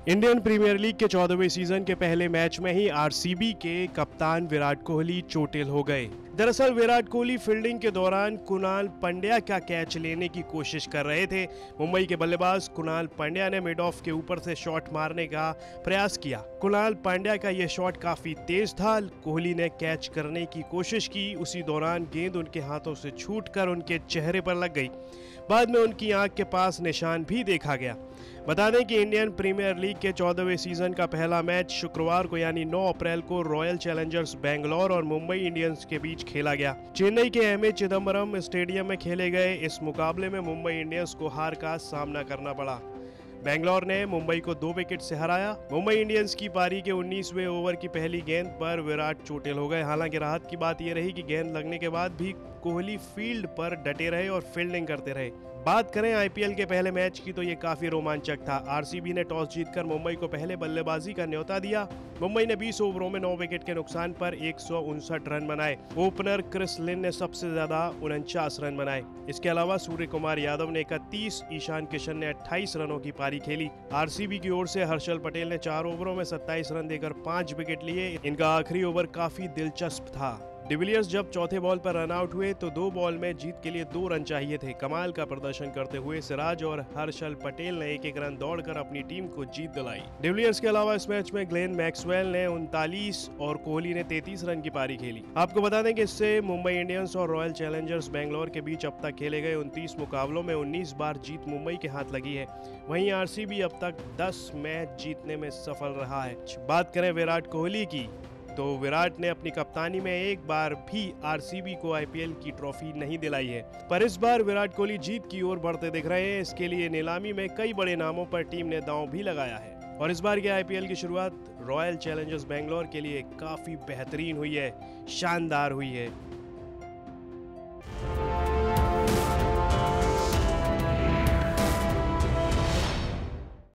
Indian premiere league के 14वें season के पहले मैच में ही आरसीबी के कप्तान विराट कोहली चोटिल हो गए। दरअसल विराट कोहली फील्डिंग के दौरान कुणाल पांड्या का कैच लेने की कोशिश कर रहे थे। मुंबई के बल्लेबाज कुणाल पांड्या ने मिड ऑफ के ऊपर से शॉट मारने का प्रयास किया। कुणाल पांड्या का यह शॉट काफी तेज था। कोहली ने कैच करने की कोशिश की, उसी दौरान गेंद उनके हाथों से छूटकर उनके चेहरे पर लग गई। बाद में उनकी आंख के पास निशान भी देखा गया। बता दें कि इंडियन प्रीमियर लीग के 14वें सीजन का पहला मैच शुक्रवार को यानी 9 अप्रैल को रॉयल चैलेंजर्स बेंगलोर और मुंबई इंडियंस के बीच खेला गया। चेन्नई के एमए चिदम्बरम स्टेडियम में खेले गए इस मुकाबले में मुंबई इंडियंस को हार का सामना करना पड़ा। बेंगलोर ने मुंबई को 2 विकेट से हराया। मुंबई इंडियंस की पारी के 19वें ओवर की पहली गेंद पर विराट चोटिल हो गए। हालांकि राहत की बात यह रही कि गेंद लगने के बाद भी कोहली फील्ड पर डटे रहे और फील्डिंग करते रहे। बात करें आईपीएल के पहले मैच की तो ये काफी रोमांचक था। आरसीबी ने टॉस जीतकर मुंबई को पहले बल्लेबाजी का न्योता दिया। मुंबई ने 20 ओवरों में 9 विकेट के नुकसान पर 159 रन बनाए। ओपनर क्रिस लिन ने सबसे ज्यादा 49 रन बनाए। इसके अलावा सूर्य कुमार यादव ने 31, ईशान किशन ने 28 रनों की पारी खेली। आरसीबी की ओर से हर्षल पटेल ने 4 ओवरों में 27 रन देकर 5 विकेट लिए। इनका आखिरी ओवर काफी दिलचस्प था। डिविलियर्स जब चौथे बॉल पर रन आउट हुए तो 2 बॉल में जीत के लिए 2 रन चाहिए थे। कमाल का प्रदर्शन करते हुए सिराज और हर्षल पटेल ने एक रन दौड़कर अपनी टीम को जीत दिलाई। डिविलियर्स के अलावा इस मैच में ग्लेन मैक्सवेल ने 39 और कोहली ने 33 रन की पारी खेली। आपको बता दें कि इससे मुंबई इंडियंस और रॉयल चैलेंजर्स बेंगलोर के बीच अब तक खेले गए 29 मुकाबलों में 19 बार जीत मुंबई के हाथ लगी है। वहीं आरसीबी अब तक 10 मैच जीतने में सफल रहा है। बात करें विराट कोहली की तो विराट ने अपनी कप्तानी में एक बार भी आरसीबी को आईपीएल की ट्रॉफी नहीं दिलाई है। पर इस बार विराट कोहली जीत की ओर बढ़ते दिख रहे हैं। इसके लिए नीलामी में कई बड़े नामों पर टीम ने दांव भी लगाया है और इस बार के आईपीएल की शुरुआत रॉयल चैलेंजर्स बेंगलोर के लिए काफी बेहतरीन हुई है, शानदार हुई है।